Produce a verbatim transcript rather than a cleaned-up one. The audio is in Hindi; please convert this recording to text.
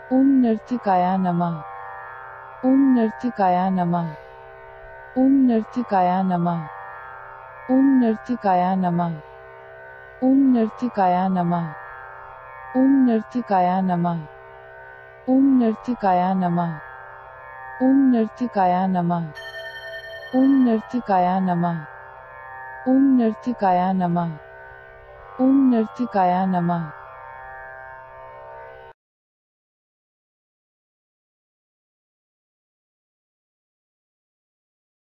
ओम नर्तिकाय नमः। ओम नर्तिकाय नमः। ओम नर्तिकाय नमः। ओम नर्तिकाय नमः। ओम नर्तिकाय नमः। ओम नर्तिकाय नमः। ओम नर्तिकाय नमः। ओम नर्तिकाय नमः। ओम नर्तिकाय नमः। ओम नर्तिकाय नमः। ओम नर्तिकाय नमः।